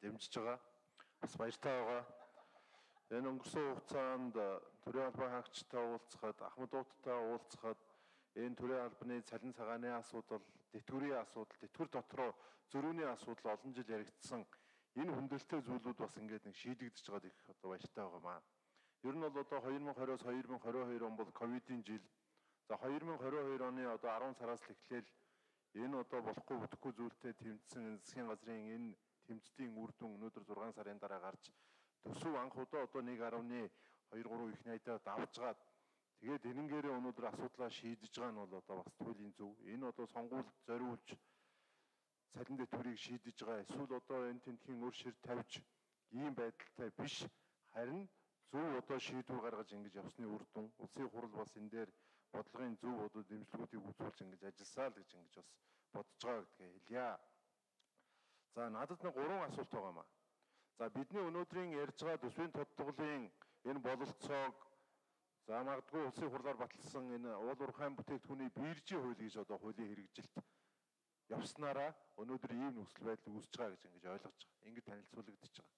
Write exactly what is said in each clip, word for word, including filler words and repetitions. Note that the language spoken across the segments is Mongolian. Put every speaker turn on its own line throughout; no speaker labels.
дэмжиж байгаа. Бас баяртай байгаа. Энэ өнгөрсөн хугацаанд төрийн албан хаагчтай уулзахад, Ахмад Ууттай уулзахад энэ төрийн албаны цалин цагааны асуудал, тэтгэврийн асуудал, тэтгэвэр дотроо зөрүүний асуудал олон жил яригдсан. Энэ хүндрэлтэй зүйлүүд бас ингээд нэг шийдэгдэж байгаад их одоо баяртай байгаа маа. Ер нь бол одоо две тысячи двадцать-аас две тысячи двадцать two он бол ковидын жил. За две тысячи двадцать two оны одоо ten сараас л эхлээл энэ одоо болохгүй бүтэхгүй зүйлтэй тэмцсэн засгийн газрын энэ тэмцдийн үр дүн өнөөдөр six сарын дараа гарч төсөв анх удаа одоо one point two three их найдаа давжгаад тэгээд энэнгээрээ өнөөдөр асуудлаа шийдэж байгаа нь бол одоо бас туйлын зөв. Энэ одоо сонгуульд зориулж цалин дэвтгэрийг шийдэж байгаа. Эсвэл одоо энэ тентхийн өр шир тавьж ийм байдалтай биш. Харин зөв одоо шийдвэр гаргаж ингэж явсны үр дүн. Улсын хурал бас энэ дээр бодлогын зөв одоо дэмжлэгүүдийг үзүүлж ингэж ажилласаа л гэж ингэж бас бодож байгаа гэдгээ хэлье. За надад нэг гурван асуулт байгаа маа. За бидний өнөөдрийн ярьж байгаа төсвийн тодтголын энэ бололцоог за магадгүй улсын хурлаар баталсан энэ уул уурхайн бүтээгдэхүүний биржийн хууль гэж одоо хуулийн хэрэгжилт явснараа өнөөдөр ийм нөхцөл байдал үүсэж байгаа гэж ингэж ойлгож байгаа. Ингэж танилцуулагдаж байгаа.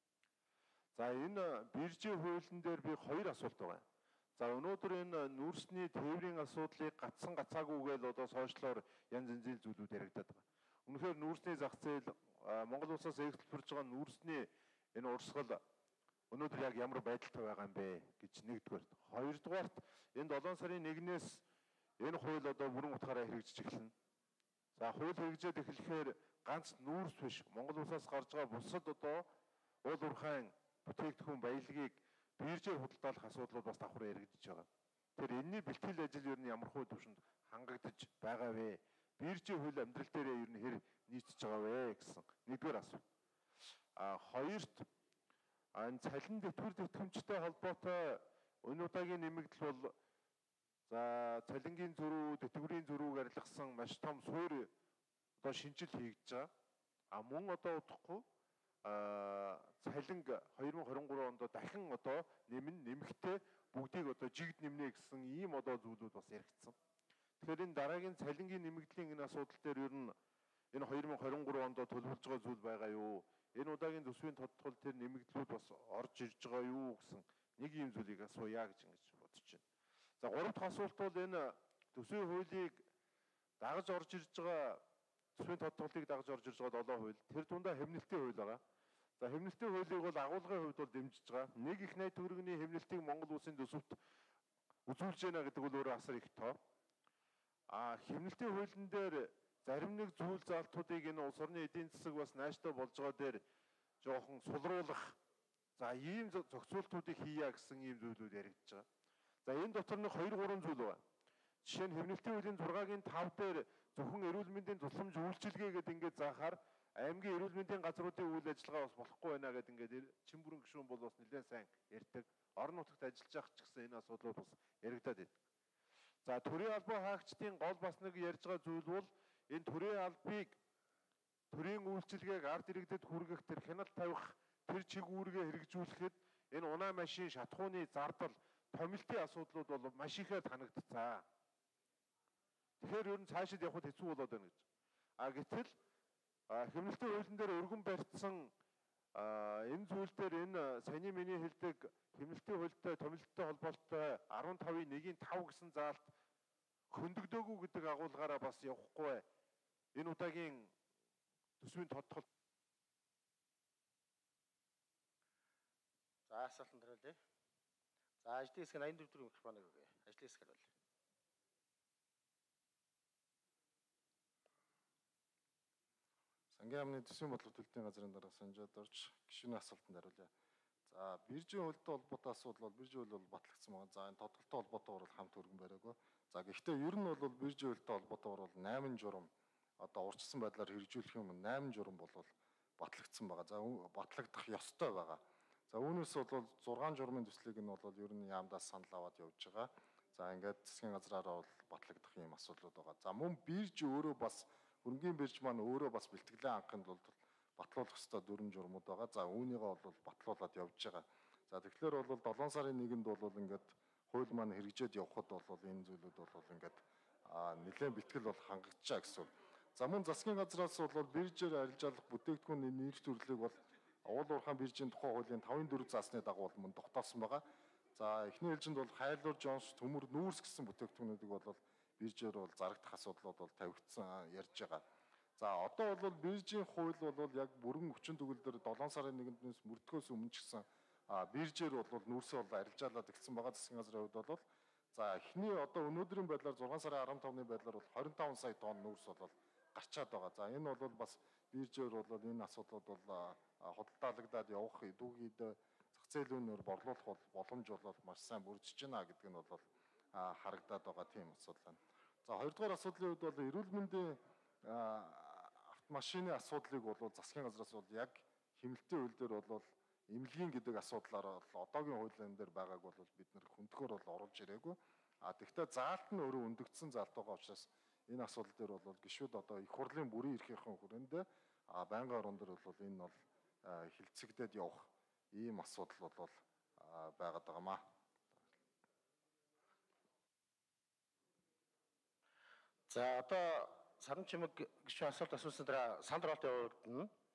За энэ биржийн хуулийн дээр би хоёр асуулт байгаа. За өнөөдөр энэ нүүрсний тээврийн асуудлыг гацсан гацаагүйгээл одоо сошиалоор янз янзын зүйлүүд яригадаад байгаа. Үнэхээр нүүрсний зах зээл Монгол улсаас экспортж байгаа нүүрсний энэ урсгал өнөөдөр яг ямар байдалтай байгаа юм бэ гэж нэгдүгээр. Хоёрдугаарт энэ seven сарын one-ээс энэ хууль одоо бүрэн утгаараа хэрэгжиж эхэлнэ. За хууль хэрэгжээд эхлэхээр ганц нүүрс биш Монгол улсаас гарч байгаа бусад одоо уул уурхайн бүтээгдэхүүн баялагийг биржээр худалдаалах асуудлууд бас давхар яригдж байгаа. Тэр энэний бэлтгэл ажил ер нь ямар хуу төвшөнд хангагдаж байгаа вэ? Биржийн хууль амьдрал дээрээ ер нь хэр нийцж байгаа вэ гэсэн нэгдүгээр асуулт. А хоёрт энэ цалин дэвтгэр тэтгэмжтэй холбоотой энэ удаагийн нэмэгдэл бол за цалингийн зөрүү, тэтгэврийн зөрүүг арилгасан маш том суурь одоо шинжил хийгдэж байгаа. А мөн одоо удахгүй а цалин две тысячи twenty-three онд дахин одоо нэмэн нэмэхтэй бүгдийг одоо жигд нэмнэ гэсэн ийм одоо зүйлүүд бас яригдсан. Тэгэхээр энэ дараагийн цалингийн нэмэгдлийн энэ асуудал дээр ер нь энэ две тысячи twenty-three онд төлөвлөж байгаа зүйл байгаа юу? Энэ удаагийн төсвийн тодтгол тэр нэмэгдлүүд бас орж ирж байгаа юу гэсэн нэг ийм зүйлийг асууя гэж ингэж бодож байна. За гурав дахь асуулт бол энэ төсвийн хуулийг дагаж орж ирж байгаа төсвийн тодтголыг дагаж орж ирж байгаа долоо хууль тэр дундаа хэмнэлтийн хууль байгаа. За хэмнэлтийн хуулийг бол агуулгын хувьд бол дэмжиж байгаа. Нэг их найт төгрөгийн хэмнэлтийг Монгол улсын төсөвт үзүүлж байна гэдэг бол өөрөө асар их тоо. А хэмнэлтийн хуулийн дээр зарим нэг зүйл залтуудыг энэ улс орны эдийн засаг бас нааштай болж байгаа дээр жоохон сулруулах. За ийм зохицуултуудыг хийя гэсэн ийм зүйлүүд яригдж байгаа. За энэ дотор нэг two three зүйл байна. Жишээ нь хэмнэлтийн хуулийн six-гийн five дээр зөвхөн эрүүл мэндийн тусламж үйлчилгээ гэдэг ингээд заахаар аймгийн эрүүл мэндийн газруудын үйл ажиллагаа бас болохгүй байна гэдэг ингээд чин бүрэн гишүүн бол бас нэлээд сайн ярьдаг. Орон нутагт ажиллаж байгаа ч гэсэн энэ асуудлууд бас яригдаад байна. За төрийн албан хаагчдын гол бас нэг ярьж байгаа зүйл бол энэ төрийн албыг төрийн үйлчилгээг ард иргэдэд хүргэх тэр хяналт тавих тэр чигүүргээ хэрэгжүүлэхэд энэ унаа машин шатхууны зардал томилтын асуудлууд бол маш ихээр танагдцаа. Тэгэхээр ер нь цаашид явхад хэцүү болоод байна гэж. А гэтэл хэмнэлтийн хуулийн дээр өргөн барьцсан энэ зүйл дээр энэ саяны миний хэлдэг хэмнэлтийн хуультай томилттой холбоотой fifteen one-ийн five гэсэн заалт хөндөгдөөгүй гэдэг агуулгаараа бас явахгүй. Энэ удаагийн төсвийн тодтгол.
За асуултанд хариулъя. За ажлын хэсэг eighty-four дөрвөн микрофоныг өгье. Ажлын хэсэг хариулъя.
Сангийн яамны төсвийн бодлого төлөлтийн газрын дарга Санжаад орж гишүүний асуултанд хариулъя. За биржийн хуультай холбоотой асуудал бол биржийн хууль бол батлагдсан байгаа. За энэ тодголтой холбоотойгоор бол хамт өргөн бариагүй. За гэхдээ ер нь бол биржийн хуультай холбоотойгоор бол eight журам одоо урьдчилсан байдлаар хэрэгжүүлэх юм eight журам бол батлагдсан байгаа. За батлагдах ёстой байгаа. За үүнээс бол six журмын төслийг нь бол ер нь яамдаас санал аваад явж байгаа. За ингээд засгийн газраараа бол батлагдах юм асуудлууд байгаа. За мөн бирж өөрөө бас хөрөнгөний бирж маань өөрөө бас бэлтгэлээ анханд бол батлуулах ёстой four журмууд байгаа. За үүнийгээ бол батлуулаад явж байгаа. За тэгэхээр бол seven сарын one-нд бол ингээд хууль маань хэрэгжээд явхад бол энэ зүйлүүд бол ингээд нэлээд бэлтгэл бол хангагдчихаа гэсэн. За мөн засгийн газраас бол биржээр арилжаалах бүтээгдэхүүний нэр төрлийг бол уул уурхайн биржийн тухай хуулийн тавын дөрөв заасны дагуу мөн тогтоосон байгаа. За эхний ээлжинд бол хайлуур жонс төмөр нүүрс гэсэн бүтээгдэхүүнүүдийг бол биржээр бол зарагдах асуудлууд бол тавигдсан ярьж байгаа. За одоо бол биржийн хууль бол яг бүрэн хүчин төгөлдөр долоон сарын нэгнээс мөрдөхөөс өмнө ч гэсэн биржээр бол нүүрсээ бол арилжаалаад эхэлсэн байгаа. Засгийн газрын хувьд бол за эхний одоо өнөөдрийн байдлаар зургаан сарын арван тавны байдлаар бол хорин таван сая тонн нүүрс бол гарчаад байгаа. За энэ бол бас биржээр бол энэ асуудлууд бол худалдаалагдаад явах дүүгийд зах зээлүүнээр борлуулах боломж бол маш сайн бүрдэж байна гэдэг нь бол харагдаад байгаа тийм асуудал байна. За хоёрдугаар асуудлын үед бол эрүүл мэндийн автомашины асуудлыг бол засгийн газраас бол яг хэмнэлтийн хууль дээр бол эмнэлгийн гэдэг асуудлаар бол одоогийн хуулийн дээр байгааг бол бид нэр хөндөхөр бол оруулж ирээгүй. А тэгвэл заалт нь өөрөө өндөгдсөн заалт байгаа учраас энэ асуудал дээр бол гишүүд одоо их хурлын бүрийн эрхийнхэн хүрээнд байнгын орон дээр бол энэ бол хилцэгдээд явах ийм асуудал бол байгаад байгаамаа.
За одоо Саран чимэг гишүүн асуулт асуусан дараа Сандр Олтын хувьд нь